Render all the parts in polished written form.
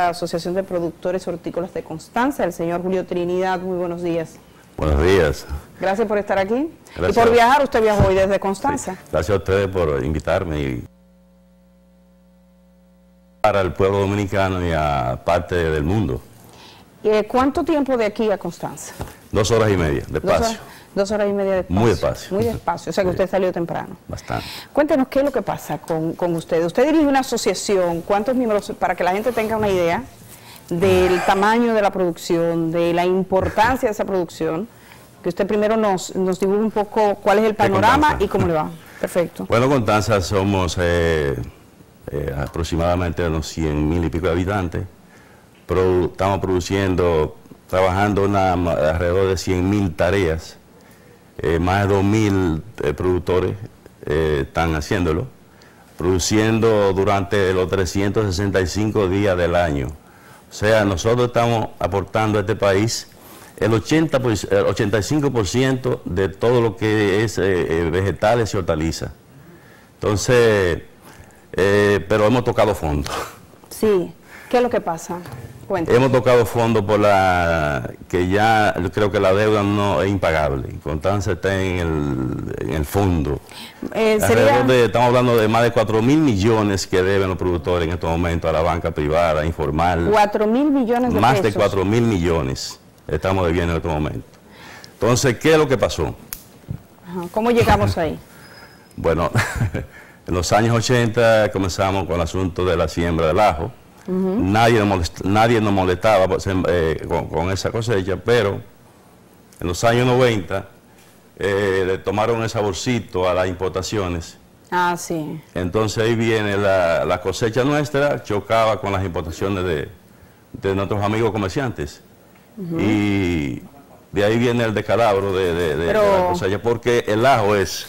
la Asociación de Productores Hortícolas de Constanza, el señor Julio Trinidad. Muy buenos días. Buenos días. Gracias por estar aquí. Gracias. Y por viajar, usted viajó hoy desde Constanza. Sí. Gracias a ustedes por invitarme y para el pueblo dominicano y a parte del mundo. ¿Cuánto tiempo de aquí a Constanza? 2 horas y media, despacio. 2 horas y media despacio. Muy despacio. Muy despacio, o sea que usted salió temprano. Bastante. Cuéntenos qué es lo que pasa con usted. Usted dirige una asociación, ¿cuántos miembros? Para que la gente tenga una idea del tamaño de la producción, de la importancia de esa producción, que usted primero nos dibuja un poco cuál es el panorama y cómo le va. Perfecto. Bueno, Constanza somos aproximadamente unos 100,000 y pico de habitantes. Estamos produciendo, trabajando alrededor de 100,000 tareas. Más de 2,000 productores están haciéndolo, produciendo durante los 365 días del año. O sea, nosotros estamos aportando a este país el 85% de todo lo que es vegetales y hortalizas. Entonces, pero hemos tocado fondo. Sí, ¿qué es lo que pasa? Cuéntame. Hemos tocado fondo por que ya yo creo que la deuda no es impagable. Constanza está en el fondo. Estamos hablando de más de 4,000 millones que deben los productores en estos momentos a la banca privada, informal. 4,000 millones de más pesos. De 4,000 millones estamos debiendo en estos momentos. Entonces, ¿qué es lo que pasó? Ajá. ¿Cómo llegamos ahí? Bueno, en los años 80 comenzamos con el asunto de la siembra del ajo. Nadie nos molestaba con esa cosecha, pero en los años 90 le tomaron el saborcito a las importaciones. Ah, sí. Entonces ahí viene la cosecha nuestra, chocaba con las importaciones de nuestros amigos comerciantes. Y de ahí viene el descalabro de la cosecha, porque el ajo es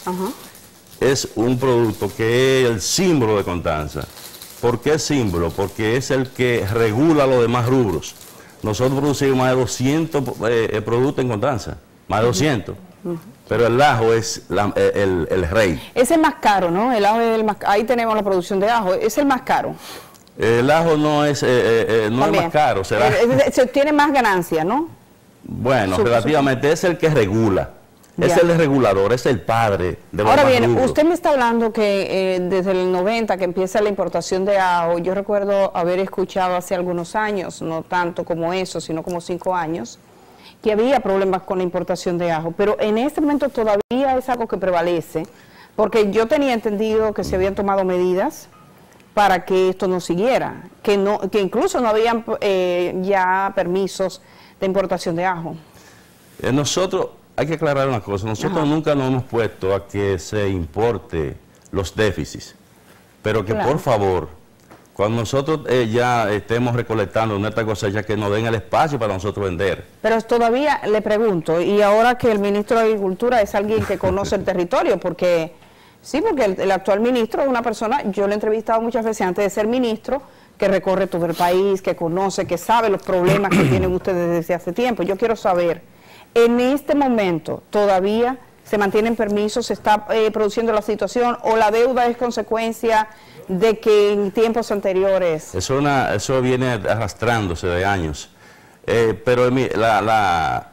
un producto que es el símbolo de Constanza. ¿Por qué símbolo? Porque es el que regula los demás rubros. Nosotros producimos más de 200 productos en Constanza, más de 200. Pero el ajo es el rey. Es el más caro, ¿no? El ajo es el más caro. Ahí tenemos la producción de ajo. Es el más caro. El ajo no es más caro. Tiene más ganancia, ¿no? Bueno, relativamente es el que regula. Es el regulador, es el padre de los Ahora bien, rubros. usted me está hablando que desde el 90 que empieza la importación de ajo, yo recuerdo haber escuchado hace algunos años, no tanto como eso, sino como 5 años, que había problemas con la importación de ajo, pero en este momento todavía es algo que prevalece, porque yo tenía entendido que se habían tomado medidas para que esto no siguiera, que incluso no habían ya permisos de importación de ajo. Nosotros... Hay que aclarar una cosa, nosotros nunca nos hemos puesto a que se importe los déficits, pero que por favor, cuando nosotros ya estemos recolectando nuestra cosecha, que nos den el espacio para nosotros vender. Pero todavía le pregunto, y ahora que el ministro de Agricultura es alguien que conoce el territorio, porque sí, porque el actual ministro es una persona, yo lo he entrevistado muchas veces antes de ser ministro, que recorre todo el país, que conoce, que sabe los problemas que tienen ustedes desde hace tiempo. Yo quiero saber, en este momento, ¿todavía se mantienen permisos, se está produciendo la situación o la deuda es consecuencia de que en tiempos anteriores? Eso viene arrastrándose de años, pero la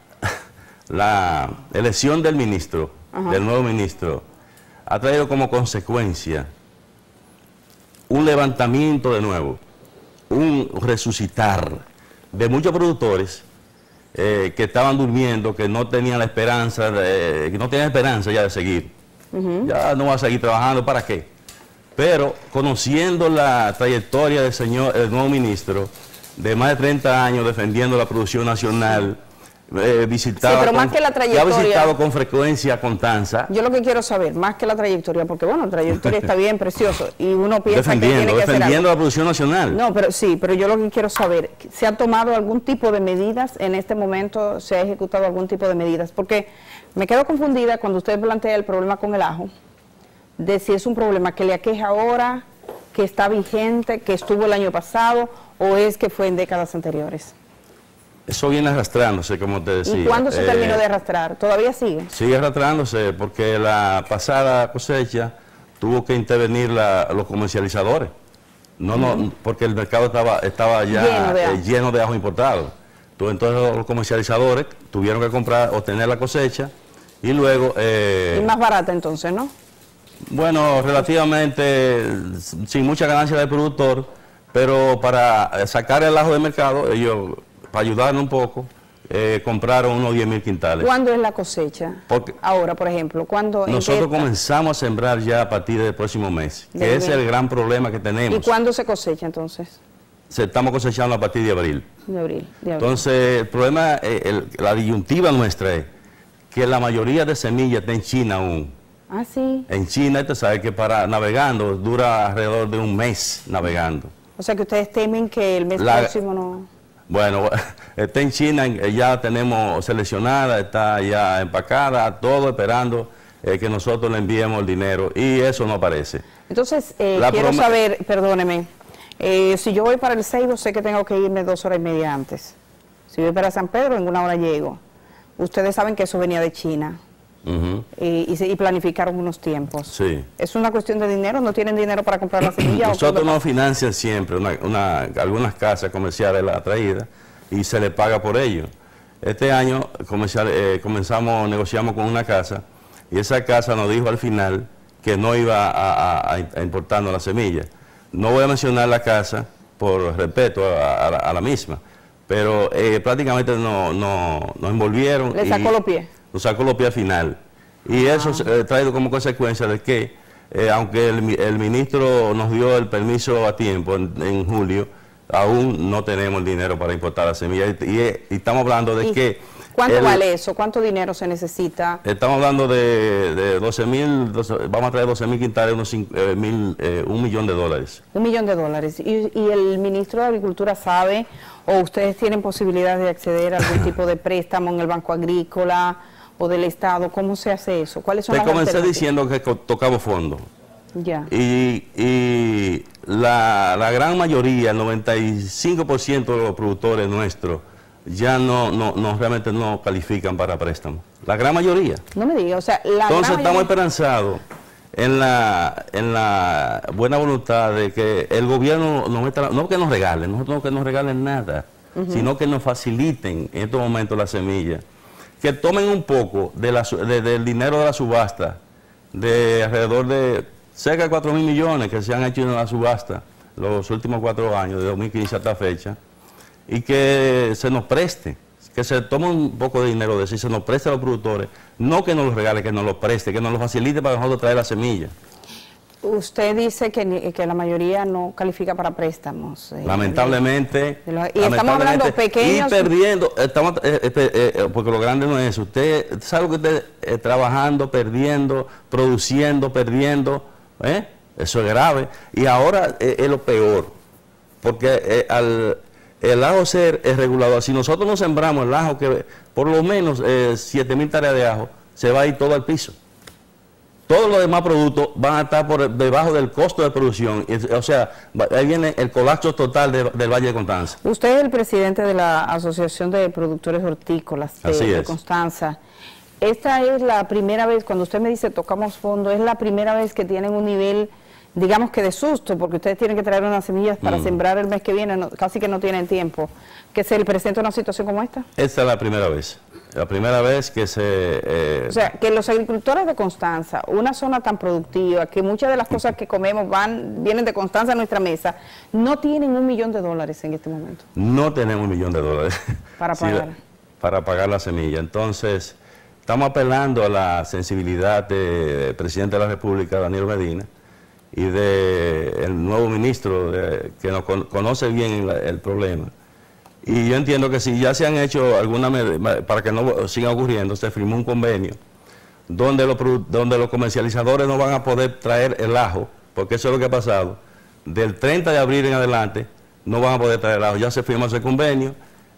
elección del ministro, del nuevo ministro, ha traído como consecuencia un levantamiento de nuevo, un resucitar de muchos productores que estaban durmiendo, que no tenían la esperanza, que no tenían esperanza ya de seguir. Ya no va a seguir trabajando, ¿para qué? Pero conociendo la trayectoria del nuevo ministro, de más de 30 años defendiendo la producción nacional, pero más que la trayectoria, ha visitado con frecuencia Constanza. Yo lo que quiero saber, más que la trayectoria, porque bueno, la trayectoria está bien, precioso, y uno piensa que tiene que defendiendo la producción nacional. No, pero sí, pero yo lo que quiero saber, ¿se ha tomado algún tipo de medidas en este momento? ¿Se ha ejecutado algún tipo de medidas? Porque me quedo confundida cuando usted plantea el problema con el ajo, de si es un problema que le aqueja ahora, que está vigente, que estuvo el año pasado, o es que fue en décadas anteriores. Eso viene arrastrándose, como te decía. ¿Y cuándo se terminó de arrastrar? ¿Todavía sigue? Sigue arrastrándose porque la pasada cosecha tuvo que intervenir los comercializadores. No, porque el mercado estaba ya lleno de ajo importado. Entonces los comercializadores tuvieron que obtener la cosecha y luego... y más barata entonces, ¿no? Bueno, relativamente sin mucha ganancia del productor, pero para sacar el ajo del mercado, ellos, para ayudarnos un poco, compraron unos 10.000 quintales. ¿Cuándo es la cosecha? Porque ahora, por ejemplo, ¿cuándo? Nosotros comenzamos a sembrar ya a partir del próximo mes, que ese es el gran problema que tenemos. ¿Y cuándo se cosecha entonces? Estamos cosechando a partir de abril. De abril. Entonces, el problema, la disyuntiva nuestra es que la mayoría de semillas está en China aún. Ah, sí. En China, tú sabes que para navegando dura alrededor de un mes navegando. O sea que ustedes temen que el mes próximo no... Bueno, está en China, ya tenemos seleccionada, está ya empacada, todo esperando que nosotros le enviemos el dinero y eso no aparece. Entonces, quiero saber, perdóneme, si yo voy para el Ceibo, sé que tengo que irme 2 horas y media antes. Si voy para San Pedro, en 1 hora llego. Ustedes saben que eso venía de China. Y planificaron unos tiempos. Sí. ¿Es una cuestión de dinero? ¿No tienen dinero para comprar la semilla? Nosotros nos financian siempre algunas casas comerciales la traída y se le paga por ello. Este año negociamos con una casa y esa casa nos dijo al final que no iba a importarnos la semilla. No voy a mencionar la casa por respeto a la misma, pero prácticamente nos envolvieron. ¿Le sacó los pies? Nos sacó los pies al final. Y eso traído como consecuencia de que, aunque el ministro nos dio el permiso a tiempo en julio, aún no tenemos el dinero para importar la semilla. Y estamos hablando de que... ¿Cuánto vale eso? ¿Cuánto dinero se necesita? Estamos hablando de 12.000, vamos a traer 12.000 quintales, $1 millón. $1 millón. ¿Y el ministro de Agricultura sabe, o ustedes tienen posibilidad de acceder a algún tipo de préstamo en el Banco Agrícola o del Estado? ¿Cómo se hace eso? ¿Cuáles son las alternativas? Te comencé diciendo que tocamos fondo. Ya. Y la gran mayoría, el 95% de los productores nuestros, ya realmente no califican para préstamos. La gran mayoría. No me diga, o sea, entonces estamos esperanzados en la buena voluntad de que el gobierno no que nos regalen, nosotros no que nos regalen nada, sino que nos faciliten en estos momentos la semilla, que tomen un poco del dinero de la subasta, de alrededor de cerca de 4.000 millones que se han hecho en la subasta los últimos 4 años, de 2015 hasta fecha, y que se nos preste, que se tome un poco de dinero de eso y se nos preste a los productores, no que nos lo regale, que nos lo preste, que nos lo facilite para nosotros traer la semilla. Usted dice que la mayoría no califica para préstamos. Lamentablemente. Y estamos hablando pequeños. Y perdiendo, porque lo grande no es eso. Usted sabe que usted trabajando, perdiendo, produciendo, perdiendo, eso es grave. Y ahora es lo peor, porque el ajo ser regulador, si nosotros no sembramos el ajo, que por lo menos 7.000 tareas de ajo, se va a ir todo al piso. Todos los demás productos van a estar por debajo del costo de producción. O sea, ahí viene el colapso total del Valle de Constanza. Usted es el presidente de la Asociación de Productores Hortícolas de Constanza. Esta es la primera vez, cuando usted me dice tocamos fondo, es la primera vez que tienen un nivel, digamos que de susto, porque ustedes tienen que traer unas semillas para sembrar el mes que viene, casi que no tienen tiempo, que se le presenta una situación como esta. Esta es la primera vez. La primera vez que se... O sea, que los agricultores de Constanza, una zona tan productiva, que muchas de las cosas que comemos vienen de Constanza a nuestra mesa, no tienen $1 millón en este momento. No tenemos $1 millón para pagar. Para pagar la semilla. Entonces, estamos apelando a la sensibilidad del presidente de la República, Danilo Medina, y del nuevo ministro que nos conoce bien el problema. Y yo entiendo que si ya se han hecho alguna para que no siga ocurriendo, se firmó un convenio donde los comercializadores no van a poder traer el ajo, porque eso es lo que ha pasado. Del 30 de abril en adelante no van a poder traer el ajo. Ya se firmó ese convenio,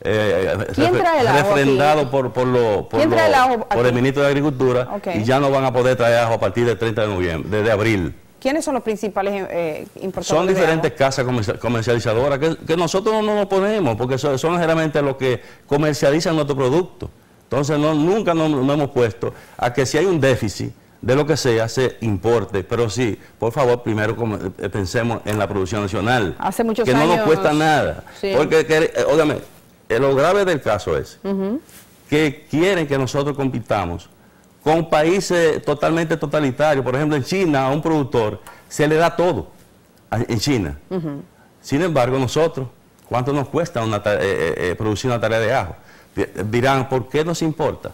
refrendado por el ministro de Agricultura, y ya no van a poder traer ajo a partir del 30 de noviembre, de abril. ¿Quiénes son los principales importadores? Son diferentes casas comercializadoras que nosotros no nos oponemos, porque son generalmente los que comercializan nuestro producto. Entonces nunca nos hemos puesto a que si hay un déficit de lo que sea se importe, pero sí, por favor, primero pensemos en la producción nacional. Hace muchos años. Que no nos cuesta nada. Sí. Porque, óigame, lo grave del caso es que quieren que nosotros compitamos con países totalmente totalitarios. Por ejemplo, en China a un productor se le da todo, en China. Sin embargo, nosotros, ¿cuánto nos cuesta producir una tarea de ajo? Dirán, ¿por qué nos importa?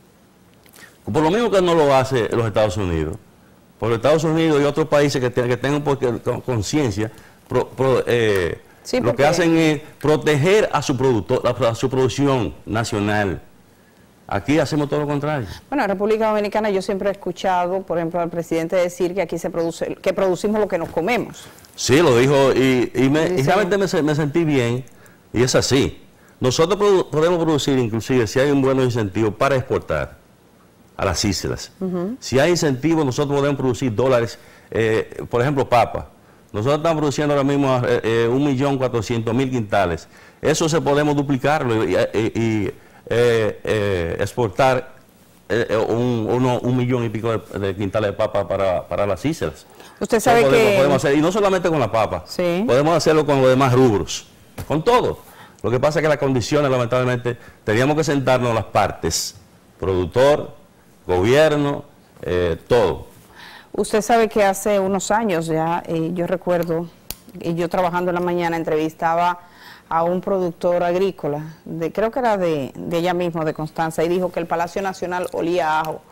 Por lo mismo que no lo hace los Estados Unidos. Por los Estados Unidos y otros países que tengan conciencia, sí, lo que hacen es proteger a su producción nacional. Aquí hacemos todo lo contrario. Bueno, en República Dominicana yo siempre he escuchado, por ejemplo, al presidente decir que aquí que producimos lo que nos comemos. Sí, lo dijo y realmente me sentí bien, y es así. Nosotros podemos producir, inclusive, si hay un buen incentivo para exportar a las islas. Si hay incentivos, nosotros podemos producir dólares, por ejemplo, papa. Nosotros estamos produciendo ahora mismo 1.400.000 quintales. Eso se podemos duplicarlo y exportar 1 millón y pico de quintales de papa para las islas. Usted sabe que... Podemos hacer, y no solamente con la papa, sí, podemos hacerlo con los demás rubros, con todo. Lo que pasa es que las condiciones, lamentablemente, teníamos que sentarnos las partes, productor, gobierno, todo. Usted sabe que hace unos años ya, yo recuerdo, yo trabajando en la mañana entrevistaba a un productor agrícola, creo que era de ella mismo, de Constanza, y dijo que el Palacio Nacional olía a ajo,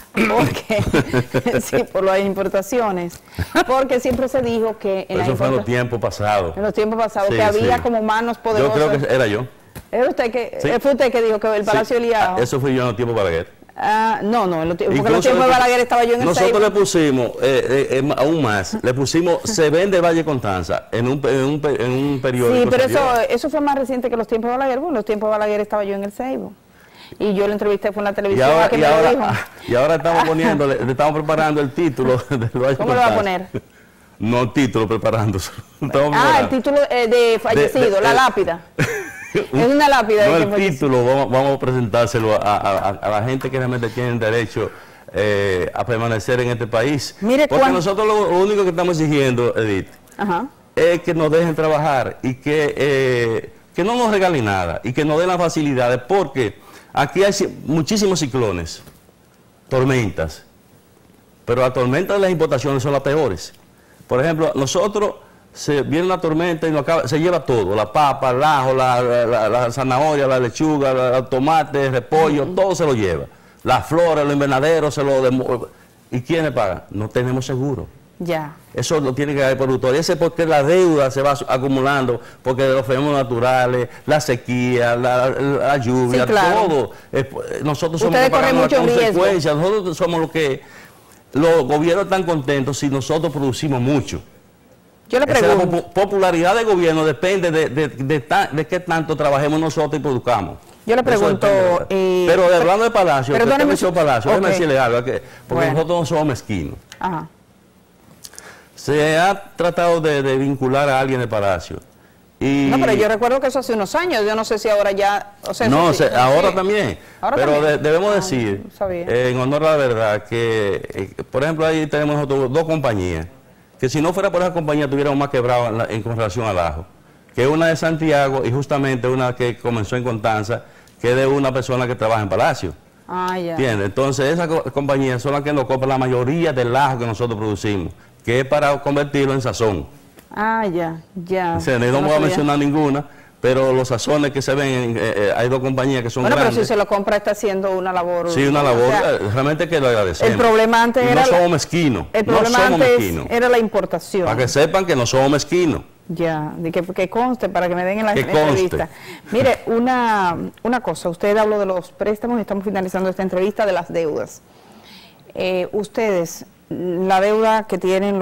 porque, sí, por las importaciones, porque siempre se dijo que en eso fue en los tiempos pasados. En los tiempos pasados, sí, que había como manos poderosas. Yo creo que era yo. ¿Era usted que, sí. ¿Fue usted que dijo que el Palacio olía a ajo? Eso fui yo en los tiempos Balaguer. No, porque en los tiempos de Balaguer estaba yo en el Nosotros le pusimos, aún más, le pusimos, se vende Valle Constanza en un periódico. Sí, pero eso fue más reciente que los tiempos de Balaguer. Bueno, en los tiempos de Balaguer estaba yo en el Seibo. Y yo lo entrevisté, fue en la televisión, lo dijo. Y ahora estamos poniendo, le estamos preparando el título del Valle Constanza. ¿Cómo lo va a poner? No el título, preparándose. El título de fallecido, la lápida. Es una lápida. No, el título vamos a presentárselo a la gente que realmente tiene derecho a permanecer en este país. Mire, porque nosotros lo único que estamos exigiendo, Edith, es que nos dejen trabajar y que no nos regalen nada y que nos den las facilidades, porque aquí hay muchísimos ciclones, tormentas, pero las tormentas de las importaciones son las peores. Por ejemplo, nosotros... viene una tormenta y se lleva todo, la papa, el ajo, la zanahoria, la lechuga, el tomate, el repollo, todo se lo lleva. Las flores, los invernaderos, ¿y quién le paga? No tenemos seguro. Ya. Eso lo tiene que dar el productor. Y ese es porque la deuda se va acumulando, porque de los fenómenos naturales, la sequía, la lluvia, sí, claro, todo. Nosotros somos los que pagamos las consecuencias. Nosotros somos los que los gobiernos están contentos si nosotros producimos mucho. Yo le pregunto. La popularidad del gobierno depende de qué tanto trabajemos nosotros y produzcamos. Yo le pregunto... pero hablando de Palacio, déjeme decirle algo, porque nosotros no somos mezquinos. Ajá. Se ha tratado de vincular a alguien de Palacio. No, pero yo recuerdo que eso hace unos años, yo no sé si ahora ya... O sea, no, ahora también. Pero debemos decir, en honor a la verdad, que, por ejemplo, ahí tenemos nosotros dos compañías, que si no fuera por esa compañía tuviéramos más quebrado con relación al ajo, que es una de Santiago y justamente una que comenzó en Constanza, que es de una persona que trabaja en Palacio. Ah, ya. ¿Entiendes? Entonces esas compañías son las que nos compran la mayoría del ajo que nosotros producimos, que es para convertirlo en sazón. Ah, ya. O sea, no voy a mencionar ninguna, pero los sazones que se ven, hay dos compañías que son grandes. Pero si se lo compra está haciendo una labor. Sí, una labor, realmente que lo agradecemos. El problema antes era... No somos mezquinos. El problema antes era la importación. Para que sepan que no somos mezquinos. Ya, que conste, para que me den en la entrevista. Mire, una cosa, usted habló de los préstamos, estamos finalizando esta entrevista, de las deudas. Ustedes, la deuda que tienen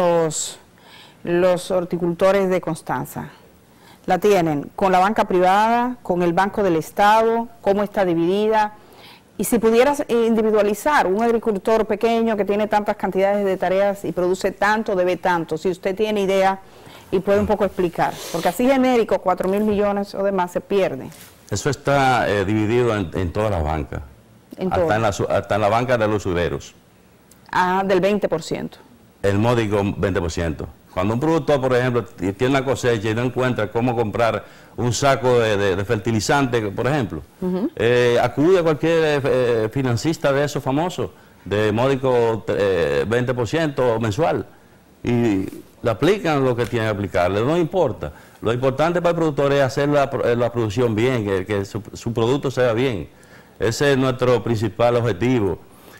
los horticultores de Constanza, ¿la tienen con la banca privada, con el Banco del Estado? ¿Cómo está dividida? Y si pudieras individualizar un agricultor pequeño que tiene tantas cantidades de tareas y produce tanto, debe tanto, si usted tiene idea y puede un poco explicar, porque así genérico, 4.000 millones o demás se pierde. Eso está dividido en todas las bancas, hasta en la banca de los usureros. del 20%. El módico 20%. Cuando un productor, por ejemplo, tiene una cosecha y no encuentra cómo comprar un saco de fertilizante, por ejemplo, acude a cualquier financista de esos famosos, de módico 20% mensual, y le aplican lo que tiene que aplicarle, no importa. Lo importante para el productor es hacer la producción bien, que su producto sea bien. Ese es nuestro principal objetivo.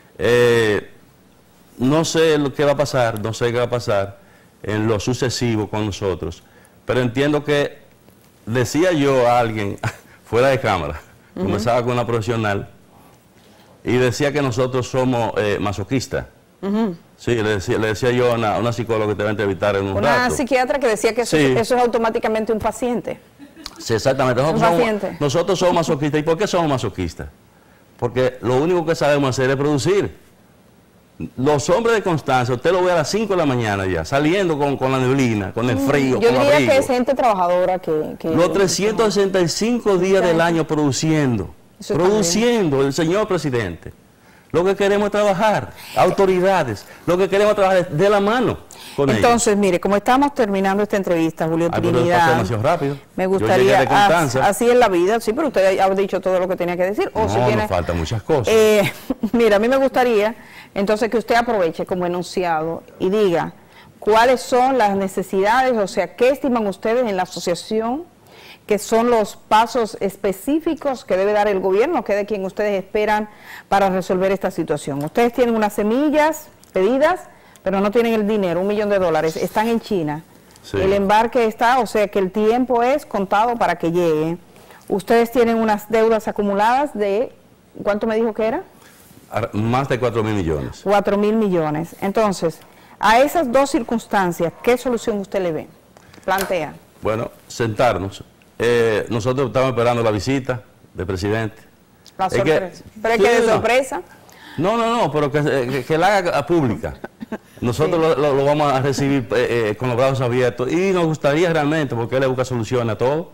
No sé qué va a pasar, no sé qué va a pasar en lo sucesivo con nosotros, pero entiendo que decía yo a alguien fuera de cámara, conversaba con una profesional y decía que nosotros somos masoquistas. Sí, le decía yo a una psicóloga que te va a entrevistar en un rato. Una psiquiatra que decía que eso, sí, eso es automáticamente un paciente. Sí, exactamente. Nosotros somos masoquistas. ¿Y por qué somos masoquistas? Porque lo único que sabemos hacer es producir. Los hombres de Constanza, usted lo ve a las 5 de la mañana ya, saliendo con la neblina, con el frío, yo con diría abrigo. que es gente trabajadora que los 365 días del año produciendo, el señor presidente. Lo que queremos es trabajar, autoridades, lo que queremos es trabajar de la mano con ellos. Entonces, mire, como estamos terminando esta entrevista, Julio Trinidad, rápido. Me gustaría, así es la vida, sí, pero usted ha dicho todo lo que tenía que decir. No, nos faltan muchas cosas. Mira, a mí me gustaría, entonces, que usted aproveche como enunciado y diga cuáles son las necesidades, o sea, qué estiman ustedes en la asociación, que son los pasos específicos que debe dar el gobierno, que de quien ustedes esperan para resolver esta situación. Ustedes tienen unas semillas pedidas, pero no tienen el dinero, $1 millón, están en China. Sí. El embarque está, o sea que el tiempo es contado para que llegue. Ustedes tienen unas deudas acumuladas de, ¿cuánto me dijo que era? Más de 4.000 millones. 4.000 millones. Entonces, a esas dos circunstancias, ¿qué solución usted le ve? Plantea. Bueno, sentarnos. Nosotros estamos esperando la visita del presidente. La sorpresa. ¿Pero es que de sorpresa? No, pero que la haga pública. Nosotros lo vamos a recibir con los brazos abiertos y nos gustaría realmente, porque él le busca soluciones a todo.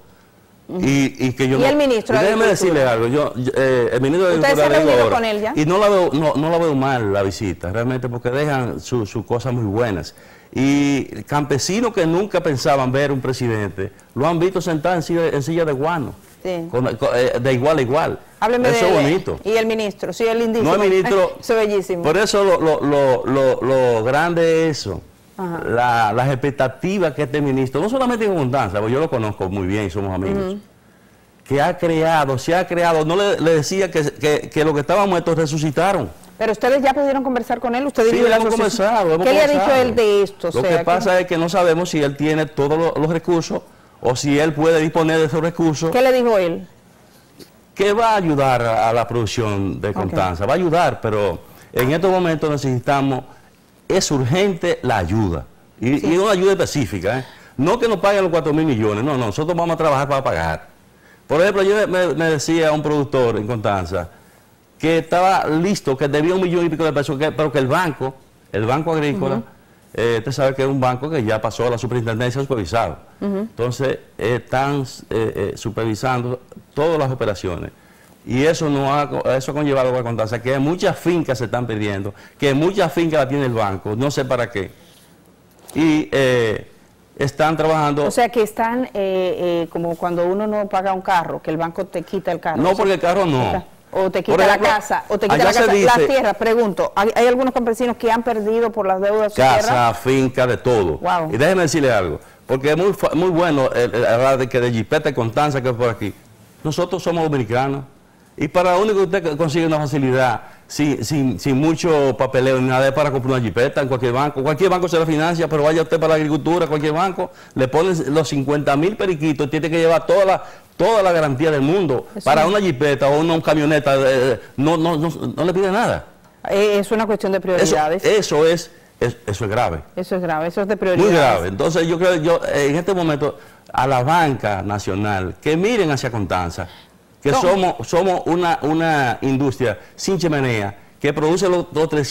Y que yo ¿Y el ministro? Déjeme decirle algo. El ministro de ¿Usted se ha reunido con él ya? Y no la veo mal la visita, realmente, porque dejan sus cosas muy buenas. Y campesinos que nunca pensaban ver un presidente, lo han visto sentado en silla de guano, sí, de igual a igual. Hábleme eso es bonito. Y el ministro, sí, es lindísimo. No, el ministro, eso es bellísimo. Por eso lo grande es eso, las expectativas que este ministro, no solamente en Constanza, porque yo lo conozco muy bien y somos amigos, que se ha creado, no le decía que los que estaban muertos resucitaron. Pero ustedes ya pudieron conversar con él, ustedes sí, hemos conversado. ¿Qué le ha dicho él de esto? Lo que pasa es que no sabemos si él tiene todos los recursos o si él puede disponer de esos recursos. ¿Qué le dijo él? Que va a ayudar a la producción de Constanza, va a ayudar, pero en estos momentos necesitamos, es urgente la ayuda, y una ayuda específica, no que nos paguen los 4.000 millones, no, nosotros vamos a trabajar para pagar. Por ejemplo, yo me decía un productor en Constanza, que estaba listo, que debía $1 millón y pico de pesos, pero que el banco agrícola, usted sabe que es un banco que ya pasó a la superintendencia supervisado. Entonces, están supervisando todas las operaciones. Y eso eso ha conllevado a Constanza, que muchas fincas se están perdiendo, que muchas fincas la tiene el banco, no sé para qué. Y están trabajando... O sea que están como cuando uno no paga un carro, que el banco te quita el carro. No, porque el carro no. O te quita la casa, o te quita la casa, las tierras. Pregunto, ¿hay algunos campesinos que han perdido por las deudas su casa, tierra? finca, de todo. Wow. Y déjeme decirle algo, porque es muy bueno hablar de que de Jipeta y Constanza, que es por aquí. Nosotros somos dominicanos, y para lo único que usted consigue una facilidad, sin mucho papeleo ni nada, es para comprar una Jipeta en cualquier banco se la financia, pero vaya usted para la agricultura, cualquier banco, le ponen los 50.000 periquitos, tiene que llevar toda la garantía del mundo. Eso para una jipeta o una camioneta, no le pide nada. Es una cuestión de prioridades. Eso es grave. Eso es grave, eso es de prioridades. Muy grave. Entonces yo creo, en este momento, a la banca nacional, que miren hacia Constanza, que somos una industria sin chimenea, que produce los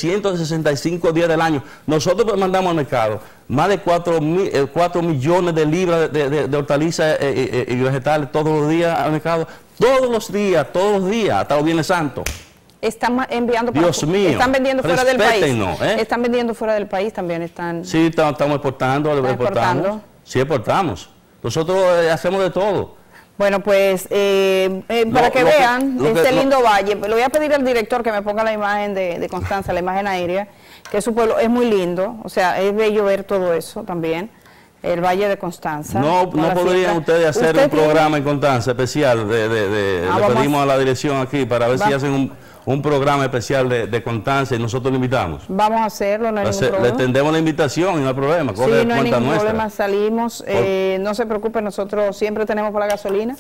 365 días del año. Nosotros mandamos al mercado más de 4 millones de libras de hortalizas y vegetales todos los días al mercado. Todos los días, hasta los Viernes Santos. Están enviando para Dios mío, están vendiendo fuera del país. ¿eh? Están vendiendo fuera del país también. Están. Sí, estamos exportando, exportamos. Sí, exportamos. Nosotros hacemos de todo. Bueno, pues para que vean este lindo valle, le voy a pedir al director que me ponga la imagen de Constanza, la imagen aérea, que su pueblo es muy lindo, o sea, es bello ver todo eso también, el Valle de Constanza. No podrían ustedes hacer un programa en Constanza especial, le pedimos a la dirección aquí para ver si hacen un programa especial de Constanza y nosotros lo invitamos. Vamos a hacerlo, no hay ningún problema. Le tendemos la invitación y no hay problema. Sí, no hay ningún problema, salimos, no se preocupe, nosotros siempre tenemos para la gasolina.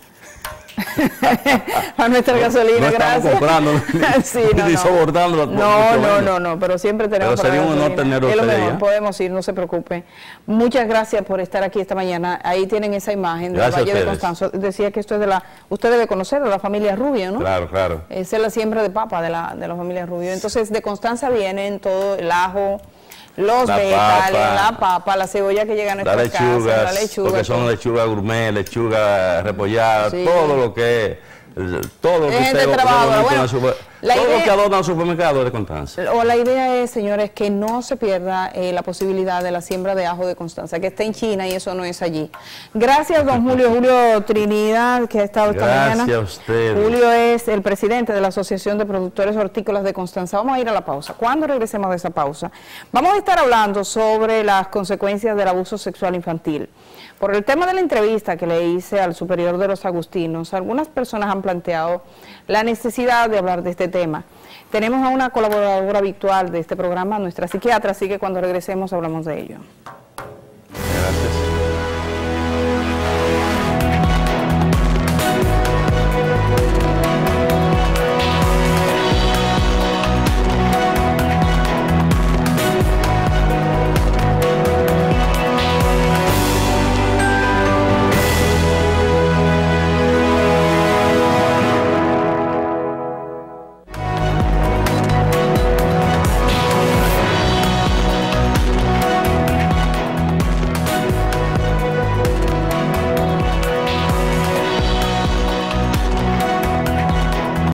A nuestra gasolina, no gracias. Comprando, sí, ni soportando. No, pero siempre tenemos. Pero sería un honor tenerlo. Es lo mejor, podemos ir, no se preocupe. Muchas gracias por estar aquí esta mañana. Ahí tienen esa imagen del Valle de Constanza. Decía que esto es usted debe conocer, de la familia Rubio, ¿no? Claro, claro. Esa es la siembra de papa de la familia Rubio. Entonces, de Constanza vienen todo el ajo, los vegetales, la papa, la cebolla que llega a nuestra casa, la lechuga. Porque son lechuga gourmet, lechuga repollada, todo lo que todo lo que usted lo que adorna el supermercado de Constanza. La idea es, señores, que no se pierda la posibilidad de la siembra de ajo de Constanza, que está en China y eso no es allí. Gracias, don Julio Trinidad, que ha estado esta mañana. Gracias a usted. Julio es el presidente de la Asociación de Productores Hortícolas de Constanza. Vamos a ir a la pausa. Cuando regresemos de esa pausa, vamos a estar hablando sobre las consecuencias del abuso sexual infantil. Por el tema de la entrevista que le hice al superior de los agustinos, algunas personas han planteado la necesidad de hablar de este tema. Tenemos a una colaboradora habitual de este programa, nuestra psiquiatra, así que cuando regresemos hablamos de ello.